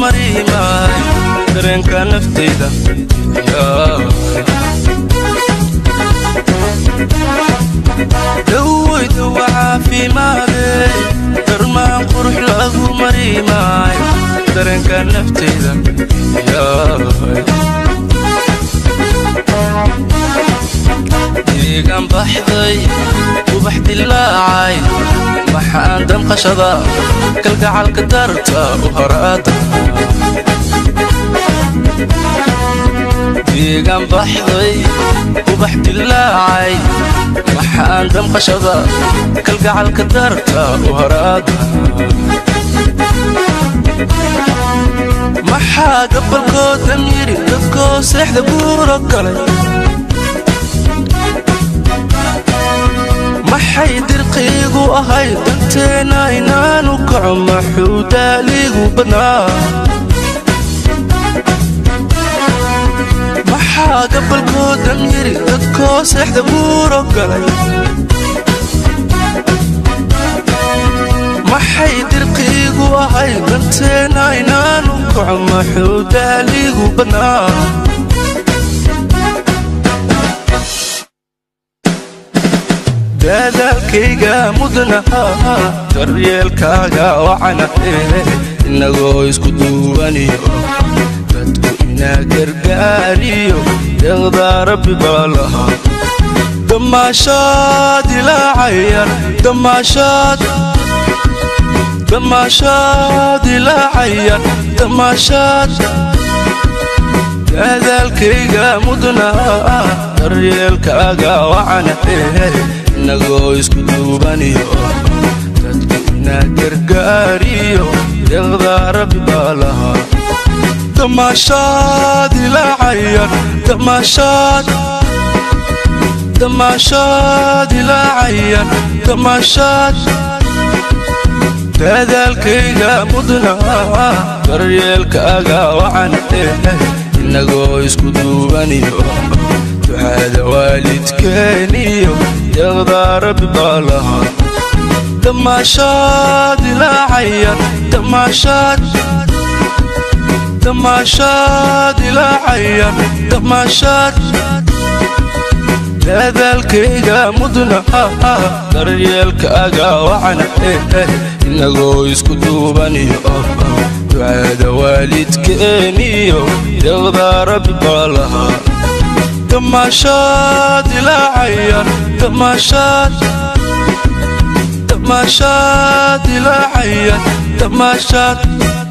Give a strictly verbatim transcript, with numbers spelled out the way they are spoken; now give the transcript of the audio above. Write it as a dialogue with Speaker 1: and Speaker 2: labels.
Speaker 1: مريماي درين كان نفتيدا دوي دوعا في مالي درمان قروح لأغو مريماي درين كان نفتيدا ديقان بحضي وبحدي اللاعي محان دم قشضا كالقعال كدرتا وهراتا ديقان بحضي وبحدي اللاعي محان دم قشضا كالقعال كدرتا وهراتا محا قبل كو دميري دفكو سيح دبورك علي maxay dirqiigu ahayd danteena inaanu kaco maxuu daaligu badnaa maxaa gabalkoo damyiri dadkoo seexda buuro galay maxay dirqiigu ahayd danteena inaanu kaco maxuu daaligu badnaa dadaalkayga mudnaha daryeelkaaga wacana inagoo isku duwaniyo dadku inaa gargaariyo deeqda rabbi baa lahaa damaashaad ilaacayar damaashaad damaashaad ilaacayar damaashaad dadaalkayga mudnaha daryeelkaaga wacana inagoo isku duubaniyo dadku inaa gargaariyo deeqda rabbi baa lahaa damaashaad ilaacayar damaashaad damaashaad ilaacayar damaashaad dadaalkayga mudnaha daryeelkaaga wacana inagoo isku duubaniyo ducada waalidkeeniyo deeqda rabbi baa lahaa damaashaad ilaacayar damaashaad damaashaad ilaacayar damaashaad dadaalkayga mudnaha daryeelkaaga wacana inagoo isku duubaniyo ducada waalidkeeniyo deeqda rabbi baa lahaa damaashaad ilaacayar damaashaad damaashaad ilaacayar damaashaad